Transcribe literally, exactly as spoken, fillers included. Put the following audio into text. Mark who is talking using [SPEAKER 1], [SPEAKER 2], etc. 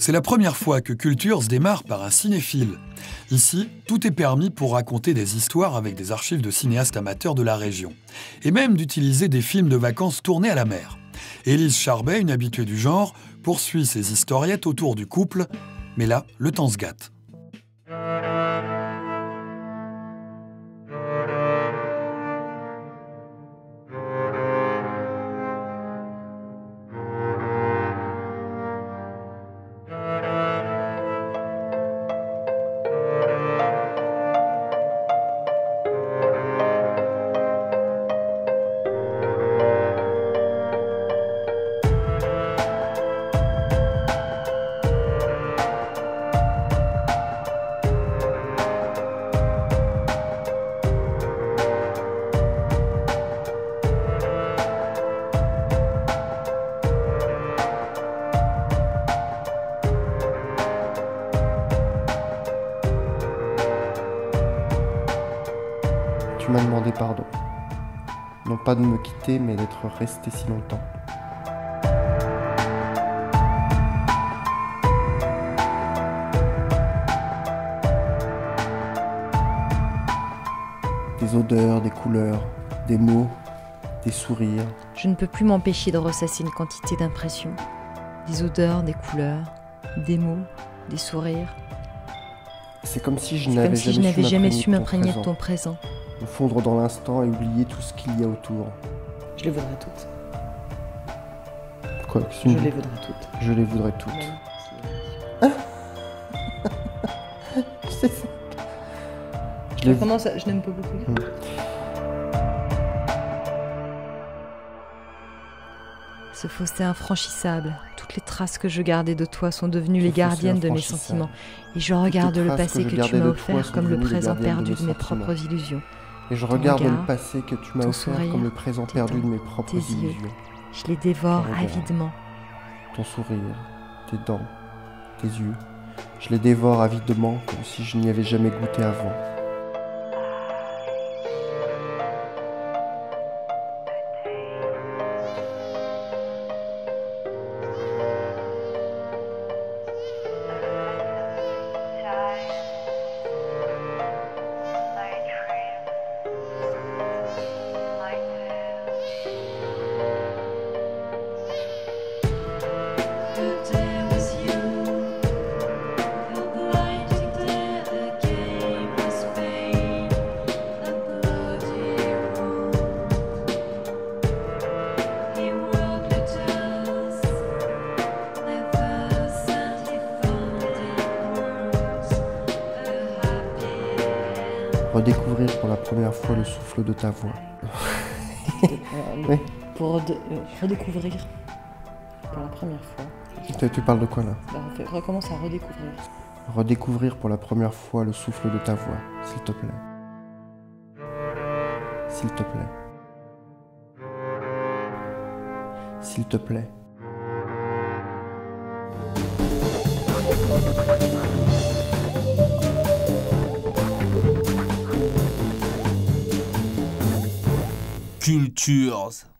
[SPEAKER 1] C'est la première fois que Culture se démarre par un cinéphile. Ici, tout est permis pour raconter des histoires avec des archives de cinéastes amateurs de la région. Et même d'utiliser des films de vacances tournés à la mer. Élise Charbet, une habituée du genre, poursuit ses historiettes autour du couple. Mais là, le temps se gâte.
[SPEAKER 2] Tu m'as demandé pardon. Non pas de me quitter, mais d'être resté si longtemps. Des odeurs, des couleurs, des mots, des sourires.
[SPEAKER 3] Je ne peux plus m'empêcher de ressasser une quantité d'impressions. Des odeurs, des couleurs, des mots, des sourires.
[SPEAKER 2] C'est comme si je
[SPEAKER 3] C'est
[SPEAKER 2] n'avais
[SPEAKER 3] comme si je
[SPEAKER 2] jamais,
[SPEAKER 3] n'avais
[SPEAKER 2] su
[SPEAKER 3] jamais su
[SPEAKER 2] m'imprégner
[SPEAKER 3] m'imprégner de ton présent.
[SPEAKER 2] Me fondre dans l'instant et oublier tout ce qu'il y a autour.
[SPEAKER 4] Je les voudrais toutes.
[SPEAKER 2] Quoi que
[SPEAKER 4] Je
[SPEAKER 2] tu me dis.
[SPEAKER 4] les voudrais toutes.
[SPEAKER 2] Je les voudrais toutes.
[SPEAKER 4] Même
[SPEAKER 2] C'est ça. Je
[SPEAKER 4] si-
[SPEAKER 2] les
[SPEAKER 4] Comment ça, je n'aime pas beaucoup.
[SPEAKER 2] Mm.
[SPEAKER 3] Ce fossé infranchissable, toutes les traces que je gardais de toi sont devenues les
[SPEAKER 2] fossé
[SPEAKER 3] gardiennes de mes
[SPEAKER 2] infranchissable.
[SPEAKER 3] sentiments. Et je regarde le
[SPEAKER 2] traces que
[SPEAKER 3] passé
[SPEAKER 2] je
[SPEAKER 3] que, tu
[SPEAKER 2] gardais
[SPEAKER 3] m'as
[SPEAKER 2] de
[SPEAKER 3] offert
[SPEAKER 2] toi sont
[SPEAKER 3] comme le
[SPEAKER 2] devenues les
[SPEAKER 3] présent
[SPEAKER 2] gardiennes de
[SPEAKER 3] perdu
[SPEAKER 2] mes
[SPEAKER 3] de mes
[SPEAKER 2] sentiments.
[SPEAKER 3] propres illusions.
[SPEAKER 2] Et je
[SPEAKER 3] Ton
[SPEAKER 2] regarde
[SPEAKER 3] regard,
[SPEAKER 2] le passé que tu m'as
[SPEAKER 3] ton
[SPEAKER 2] offert
[SPEAKER 3] sourire,
[SPEAKER 2] comme le présent
[SPEAKER 3] tes
[SPEAKER 2] perdu de
[SPEAKER 3] dents,
[SPEAKER 2] mes propres
[SPEAKER 3] tes yeux.
[SPEAKER 2] illusions.
[SPEAKER 3] Je les dévore
[SPEAKER 2] Ton regard.
[SPEAKER 3] avidement.
[SPEAKER 2] Ton sourire, tes dents, tes yeux. Je les dévore avidement comme si je n'y avais jamais goûté avant. Redécouvrir pour la première fois le souffle de ta voix.
[SPEAKER 4] Euh,
[SPEAKER 2] Oui.
[SPEAKER 4] Pour rede- euh, redécouvrir pour la première fois.
[SPEAKER 2] Tu, tu parles de quoi là?
[SPEAKER 4] Bah, on fait- recommence à redécouvrir.
[SPEAKER 2] Redécouvrir pour la première fois le souffle de ta voix, s'il te plaît. S'il te plaît. S'il te plaît.
[SPEAKER 5] Cultures.